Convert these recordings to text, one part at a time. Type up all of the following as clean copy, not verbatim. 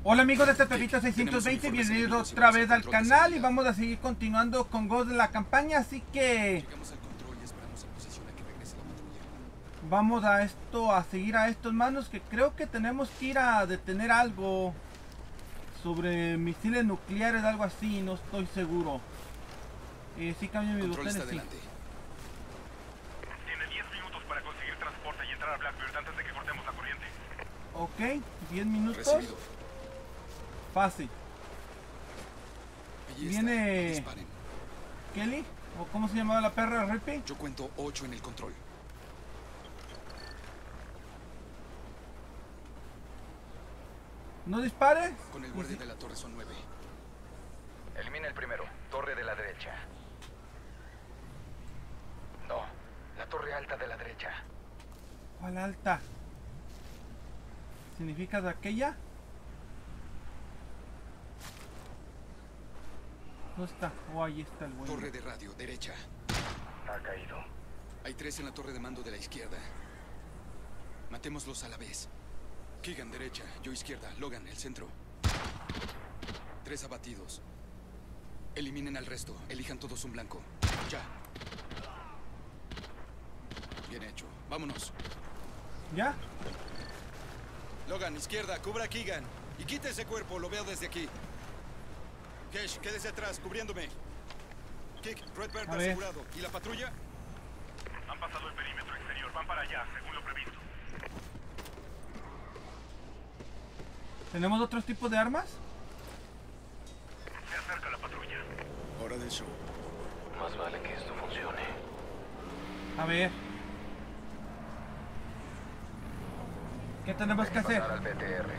Hola amigos de Pepito 620, bienvenidos otra vez al canal y vamos a seguir continuando con Ghost de la campaña, así que vamos a seguir a estos manos que creo que tenemos que ir a detener algo sobre misiles nucleares, algo así, no estoy seguro. Sí cambio mis botones, sí. Tiene 10 minutos para conseguir transporte y entrar a Blackbird antes de que cortemos la corriente. Ok, 10 minutos. Recibido. Fácil. Allí Viene está. Disparen. Kelly, o cómo se llamaba la perra, Rippy. Yo cuento 8 en el control. No dispare. Con el guardia de la torre son 9. Elimina el primero, torre de la derecha. No, la torre alta de la derecha. ¿Cuál alta? ¿Significa de aquella? ¿Dónde está? Oh, ahí está el bueno. Torre de radio, derecha. Ha caído. Hay 3 en la torre de mando de la izquierda. Matémoslos a la vez. Keegan, derecha. Yo, izquierda. Logan, el centro. 3 abatidos. Eliminen al resto. Elijan todos un blanco. Ya. Bien hecho. Vámonos. ¿Ya? Logan, izquierda. Cubra a Keegan. Y quite ese cuerpo. Lo veo desde aquí. Kesh, quédese atrás, cubriéndome. Kick, Redbird asegurado. ¿Y la patrulla? Han pasado el perímetro exterior, van para allá, según lo previsto. ¿Tenemos otros tipos de armas? Se acerca la patrulla. Hora del show. Más vale que esto funcione. A ver. ¿Qué tenemos que hacer? Pasar al BTR.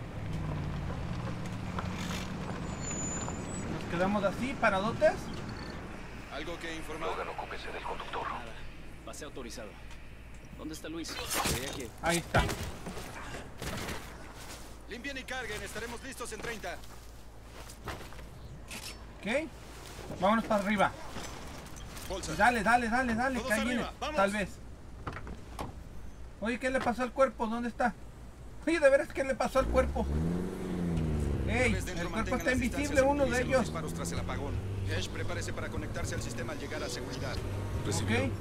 ¿Nos quedamos así, paradotes? ¿Algo que informar? Logan, ocúpese del conductor. Pase autorizado. ¿Dónde está Luis? Creía que... Ahí está. Limpien y carguen, estaremos listos en 30. Ok. Vámonos para arriba. Bolsa. Dale, que Todos ahí viene. arriba, vamos. Tal vez. Oye, ¿qué le pasó al cuerpo? ¿Dónde está? Oye, de veras, ¿qué le pasó al cuerpo? ¡Ey! El cuerpo está invisible, uno de ellos. Disparos tras el apagón. Hesh, prepárese para conectarse al sistema al llegar a seguridad. Ok.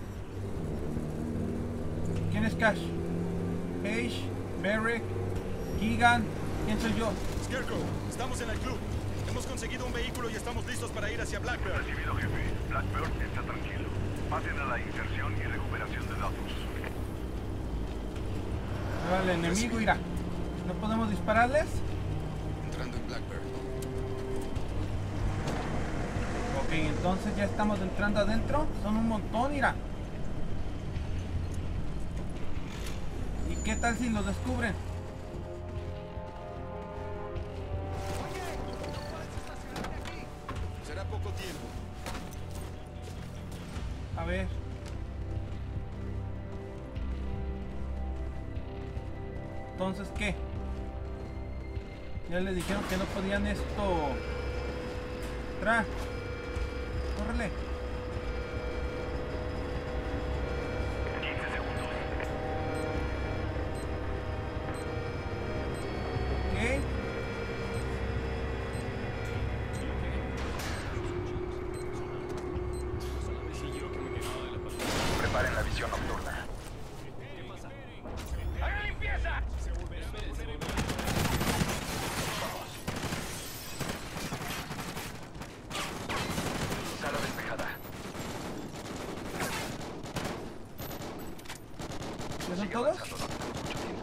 ¿Quién es Cash? Paige, Merrick, Keegan. ¿Quién soy yo? Scarecrow, estamos en el club. Hemos conseguido un vehículo y estamos listos para ir hacia Blackbird. Recibido, jefe. Blackbird está tranquilo. Pasen a la inserción y recuperación de datos. Ahora el enemigo irá. ¿No podemos dispararles? Entrando en Blackbird. Ok, entonces ya estamos entrando adentro. Son un montón, irá. ¿Y qué tal si los descubren? Será poco tiempo. A ver. Entonces, ¿qué? Ya les dijeron que no podían esto. Tra. Córrele. 15 segundos. Ok. Preparen la visión nocturna. ¡Hagan limpieza! Sala despejada. ¿Ya son Sigue todos? avanzando, no tenemos mucho tiempo.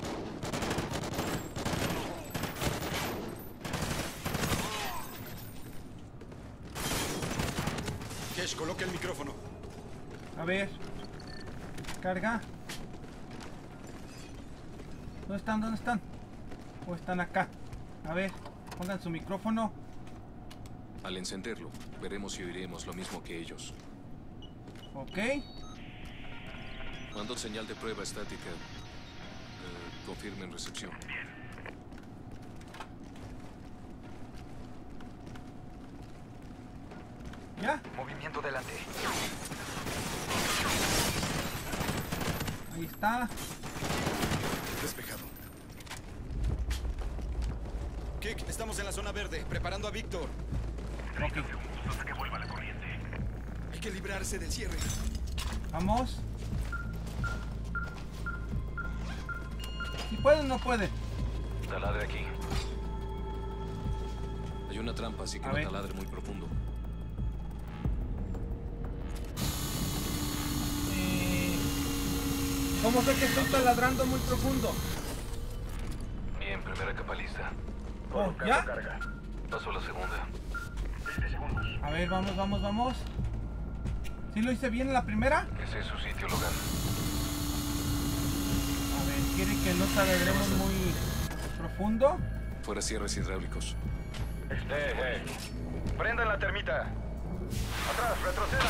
Kesh, coloque el micrófono. A ver. Carga. ¿Dónde están? ¿Dónde están? ¿O están acá? A ver, pongan su micrófono. Al encenderlo, veremos si oiremos lo mismo que ellos. Ok. Mando señal de prueba estática. Confirmen recepción. ¿Ya? Movimiento delante. Ahí está. Despejado. Kik, estamos en la zona verde, preparando a Víctor. 30 segundos hasta que vuelva la corriente. Hay que librarse del cierre. Vamos. Si puede o no puede. Taladre aquí. Hay una trampa, así que A no ver. taladre muy profundo. ¿Cómo sé que estoy taladrando muy profundo? Bien, primera capa lista. Oh, ¿ya? Carga. Paso a la segunda. 20 segundos. A ver, vamos, vamos, vamos. ¿Sí lo hice bien en la primera? Ese es su sitio, Logan. A ver, ¿quiere que no taladremos muy profundo? Fuera cierres hidráulicos. Prendan la termita. Atrás, retroceda.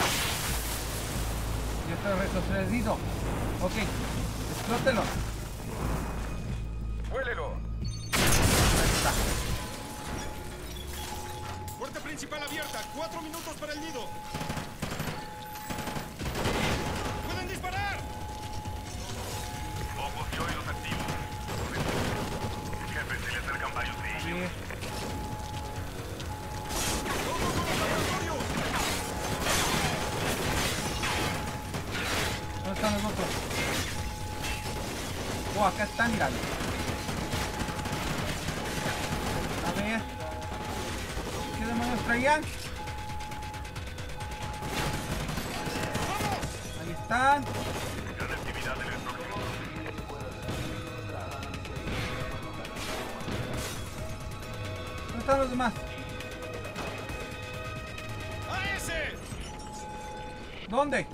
Ya está retrocedido. Ok, explótelo. Huélelo. Ahí está. Puerta principal abierta, 4 minutos para el nido. ¡Pueden disparar! Ojos y oídos activos. Jefe, se le acercan varios de ellos. Bien. ¡Todos con los laboratorios! ¿Dónde están los otros? Oh, acá están, míralo. A ver. ¿Qué demonios traían? Ahí están. Gran actividad en el próximo. ¿Dónde están los demás? ¡A ese! ¿Dónde?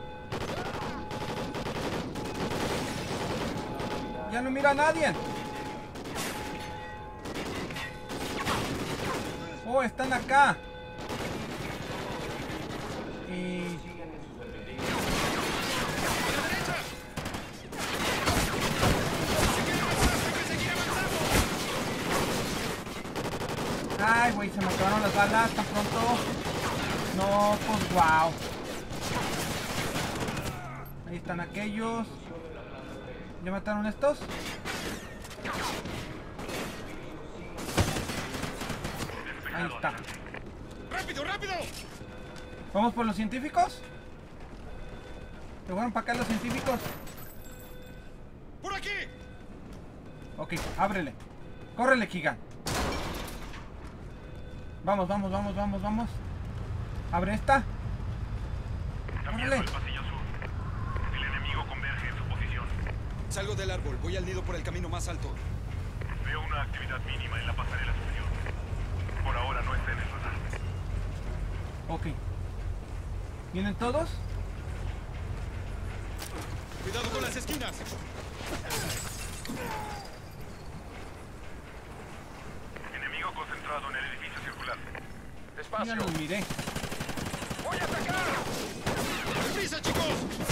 Ya no mira a nadie. Oh, están acá. Y... Ay, güey, se me acabaron las balas tan pronto. No, pues wow. Ahí están aquellos. ¿Ya mataron estos? Ahí está. ¡Rápido, rápido! ¿Vamos por los científicos? ¿Se fueron para acá los científicos? ¡Por aquí! Ok, ábrele. Córrele, Keegan. Vamos, vamos, vamos, vamos, vamos. Abre esta. Cambiando Órale. el pasillo sur. El enemigo converge en su posición. Salgo del árbol, voy al nido por el camino más alto. Veo una actividad mínima en la pasarela superior. Por ahora no está en el radar. Ok. ¿Vienen todos? Cuidado con las esquinas. Enemigo concentrado en el edificio circular. Ya Despacio. los miré. ¡Voy a atacar! ¡Deprisa, chicos!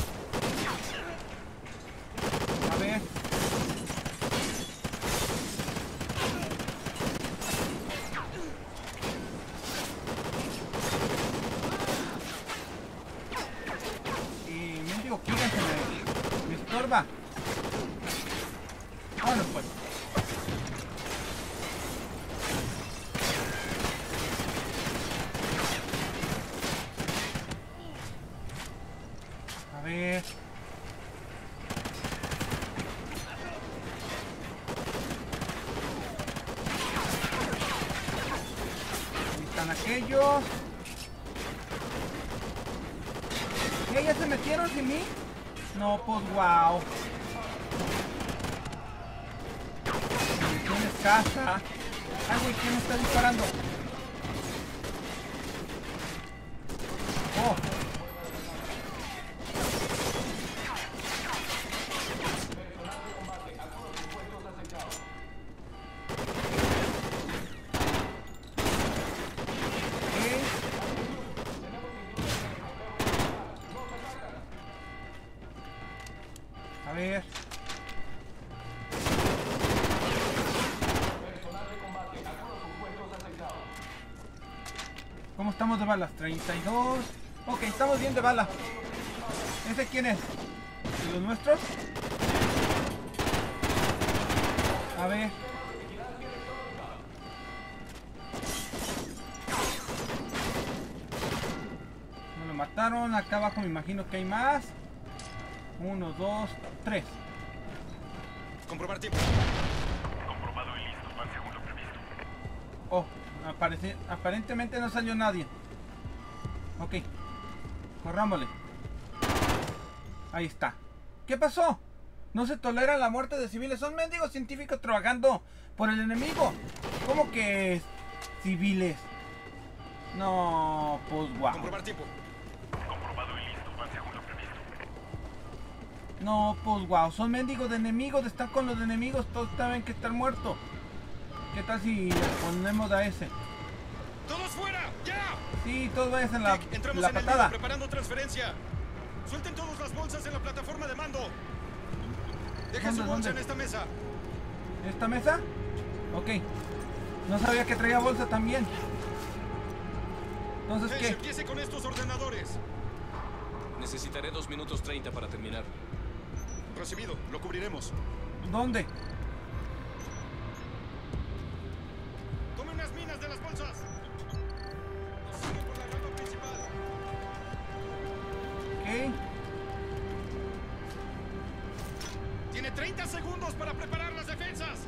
A ver. Y mendigo Keegan se me estorba. Bueno, pues. A ver. Ahí están aquellos. ¿Qué? ¿Ya se metieron sin mí? No, pues wow. Tienes casa. Ay, güey, ¿quién me está disparando? Oh. A ver. ¿Cómo estamos de balas? 32. Ok, estamos bien de bala. ¿Ese quién es? ¿De los nuestros? A ver. mataron. Acá abajo me imagino que hay más. 1, 2, 3. Comprobar tiempo. Comprobado y listos, van según lo previsto. Oh, aparentemente no salió nadie. Ok. Corrámosle. Ahí está. ¿Qué pasó? No se tolera la muerte de civiles. Son mendigos científicos trabajando por el enemigo. ¿Cómo que civiles? No, pues guau. Comprobar tiempo. Comprobado y listos, van según lo previsto. No, pues guau. Son mendigos de enemigos. Están con los enemigos. Todos saben que están muertos. ¿Qué tal si le ponemos a ese? ¡Todos fuera! ¡Ya! Sí, todos vayan en la Entramos en el patada. nido, preparando transferencia. Suelten todas las bolsas en la plataforma de mando. Dejen su bolsa en esta mesa. ¿Esta mesa? Ok. No sabía que traía bolsa también. Entonces, Hesh, ¿qué? empiece con estos ordenadores. Necesitaré 2 minutos 30 para terminar. Recibido, lo cubriremos. ¿Dónde? Tome unas minas de las bolsas. Nos sigue por la rampa principal. Ok. Tiene 30 segundos para preparar las defensas.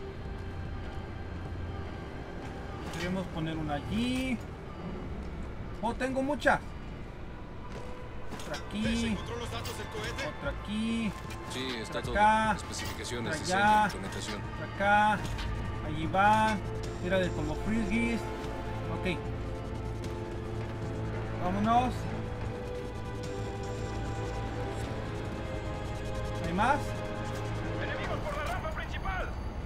Debemos poner una allí. Oh, tengo muchas. Otra Hesh, aquí. ¿encontró los datos del cohete? Otra aquí. Sí, está Por todo. acá. Especificaciones, Por diseño, allá. implementación. Otra acá. Allí va. Era de como frisbees. Ok. Vámonos. ¿Hay más? ¡Enemigos por la rampa principal!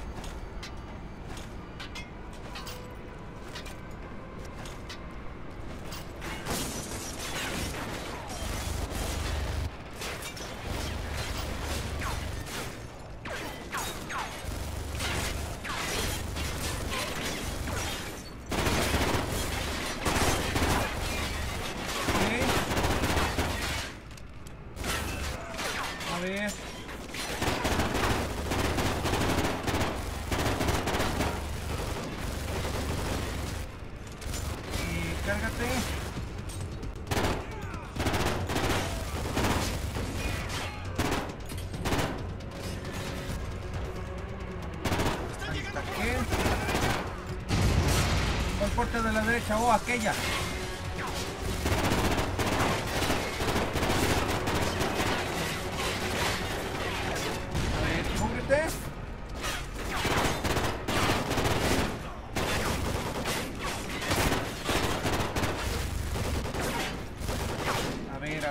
Ok. A ver. Cárgate. Ahí está aquel. ¿Cuál puerta de la derecha? Oh, aquella. A ver, cúbrete. A ver.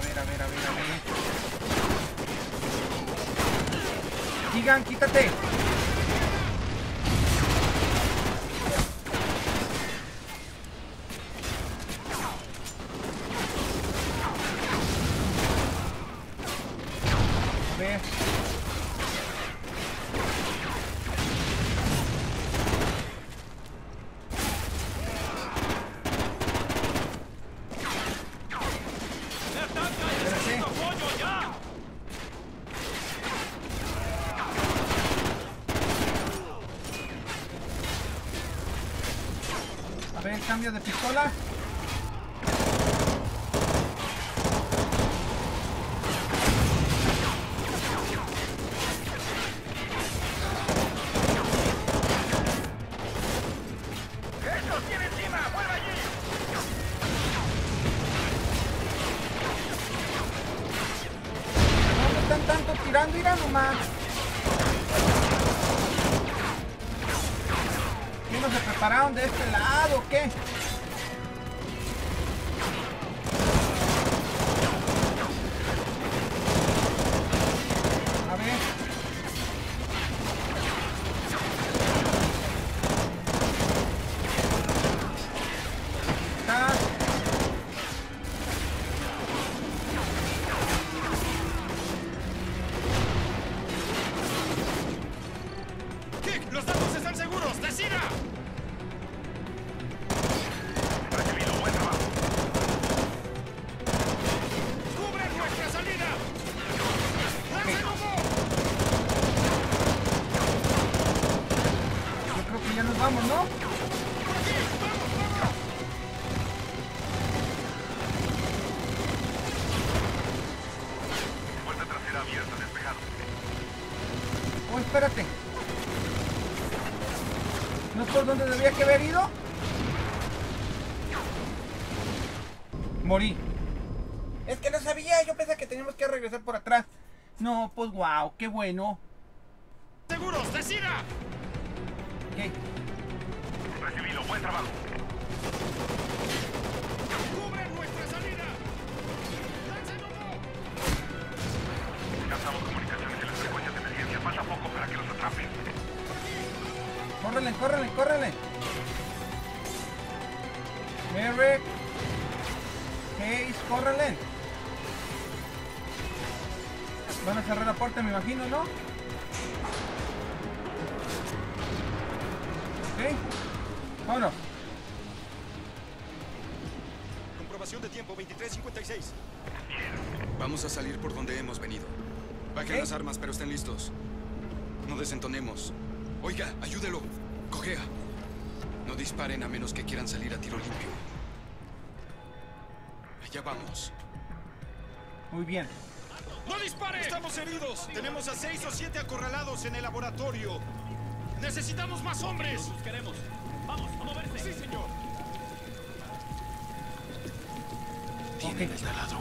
Sigan, quítate. A ver. Espérate. A ver, cambio de pistola. ¡Estos tiene encima! ¡Vuelve allí! ¿Dónde están tanto tirando? Mira nomás. ¿Qué no se prepararon de este lado o qué? A ver. Está. Kick, los datos están seguros. ¡Decida! donde debía que haber ido? Morí. Es que no sabía, yo pensé que teníamos que regresar por atrás. No, pues wow, qué bueno. ¡Seguros! ¡Decida! ¿Qué? Recibido, buen trabajo. ¡Cubren nuestra salida! ¡Lancen humo! Captamos comunicaciones en las frecuencias de emergencia. Falta poco para que los atrapen. Córrele, córrele, córrele. Merrick. Hayes, córrele. Van a cerrar la puerta, me imagino, ¿no? Ok. Vámonos. Comprobación de tiempo 23:56. Vamos a salir por donde hemos venido. Bajen las armas, pero estén listos. No desentonemos. Oiga, ayúdelo. Cojea. No disparen a menos que quieran salir a tiro limpio. Allá vamos. Muy bien. ¡No dispare! ¡Estamos heridos! Tenemos a 6 o 7 acorralados en el laboratorio. ¡Necesitamos más hombres! Los queremos. Vamos, a moverse. Sí, señor. Tienen el taladro.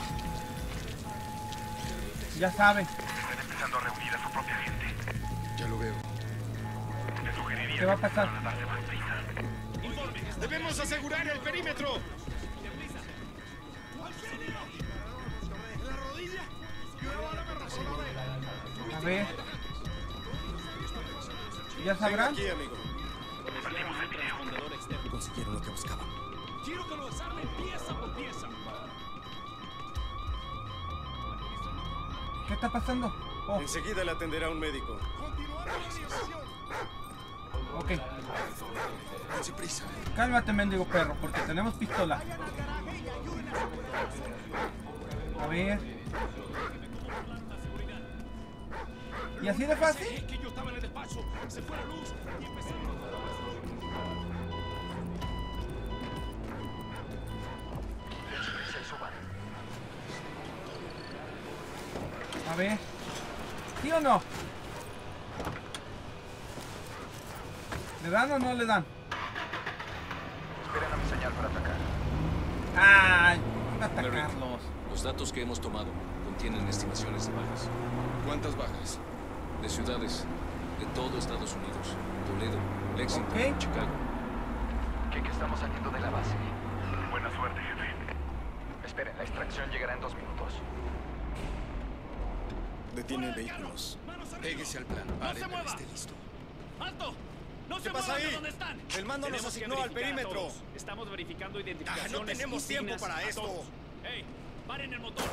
Ya saben. Están empezando a reunir a su propia gente. Ya lo veo. Te sugeriría ¿Qué va a pasar? a darse más prisa. ¡Debemos asegurar el perímetro! A ver. ¿Ya sabrán? Aquí, amigo. Transpondedor externo. Consiguieron lo que buscaban. Quiero que lo desarmen pieza por pieza. ¿Qué está pasando? Oh, Enseguida le atenderá un médico. ok. Dense prisa. Cálmate, mendigo perro, porque tenemos pistola. A ver. ¿Y así de fácil? Es que yo estaba en el despacho. Se fue la luz y empecé. A ver. ¿Sí o no? ¿Le dan o no le dan? Esperen a mi señal para atacar. ¡Ay! Iba a Merrick, atacarlos. los datos que hemos tomado contienen estimaciones de bajas. ¿Cuántas bajas? De ciudades de todo Estados Unidos. Toledo, Lexington, Ok. Chicago. Que estamos saliendo de la base. Buena suerte, jefe. Esperen, la extracción llegará en 2 minutos. Detienen vehículos. Péguese al plan. Pare, pero esté listo. ¡Alto! ¡No se pasa muevan de ahí? dónde están! El mando nos Tenemos que asignó al verificar a perímetro. todos. Estamos verificando identificaciones. no tenemos y tiempo signas para a esto. todos. ¡Ey! ¡Paren el motor!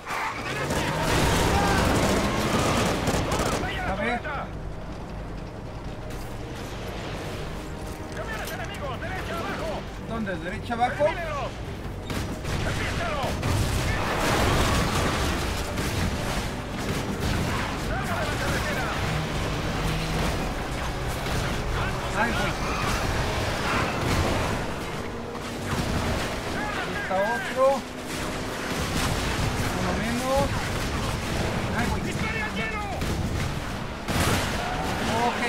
A ver. ¡Camiones enemigos! ¡Derecha abajo! ¿Dónde? ¿Derecha abajo? ¡Mírelos! ¡Empiézalo! ¡Salga de la carretera! Ay, güey. Aquí está otro. Uno menos. Ay, güey. ¡Dispare al hielo! Ok.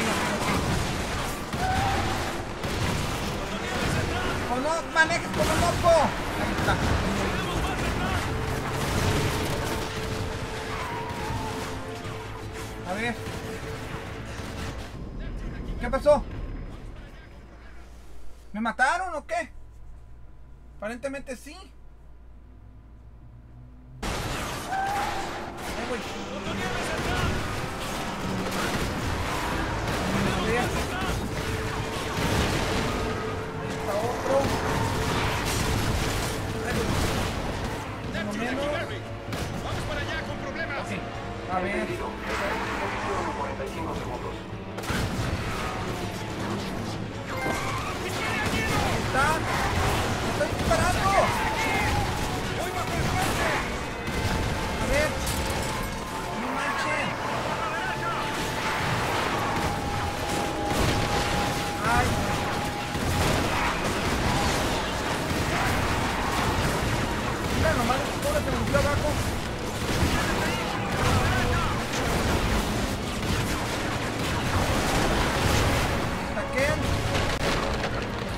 O no manejes como loco. Ahí está. A ver. ¿Qué pasó? ¿Me mataron o qué? Aparentemente sí. Ay, güey. Ahí está otro. Ay, güey. Uno menos. ¡Vamos para allá con problemas! Ok. A ver. Está. ¡Me estoy disparando! A ver. No manchen. Ay. Mira nomás, todo se volvió abajo. Saquen.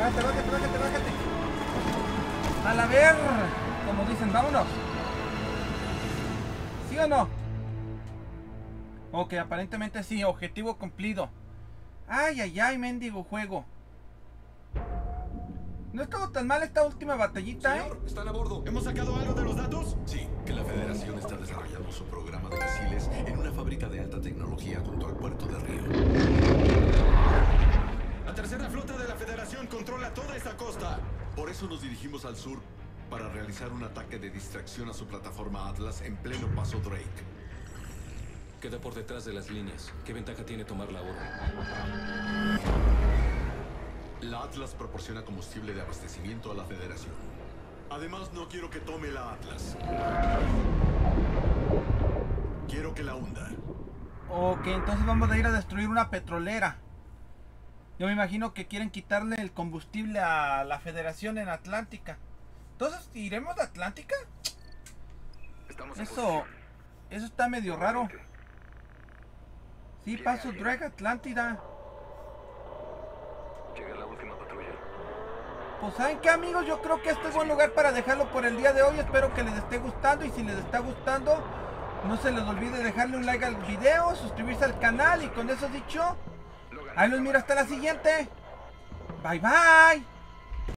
Bájate, bájate, bájate, bájate. A la ver, como dicen, vámonos. ¿Sí o no? Ok, aparentemente sí, objetivo cumplido. Ay, ay, ay, mendigo juego. No estuvo tan mal esta última batallita, Señor, ¿están a bordo? ¿Hemos sacado algo de los datos? Sí, que la Federación está desarrollando su programa de misiles en una fábrica de alta tecnología junto al puerto de Río. La tercera flota de la Federación controla toda esta costa. Por eso nos dirigimos al sur para realizar un ataque de distracción a su plataforma Atlas en pleno paso Drake. Queda por detrás de las líneas. ¿Qué ventaja tiene tomarla ahora? La Atlas proporciona combustible de abastecimiento a la Federación. Además, no quiero que tome la Atlas. Quiero que la hunda. Ok, entonces vamos a ir a destruir una petrolera. Yo me imagino que quieren quitarle el combustible a la Federación en Atlántica. Entonces, ¿iremos a Atlántica? Eso está medio raro. Sí, paso Drake Atlántida. Llega la última patrulla. Pues ¿saben qué, amigos? Yo creo que este es buen lugar para dejarlo por el día de hoy. Espero que les esté gustando, y si les está gustando, no se les olvide dejarle un like al video, suscribirse al canal, y con eso dicho, ahí los miro hasta la siguiente. Bye bye.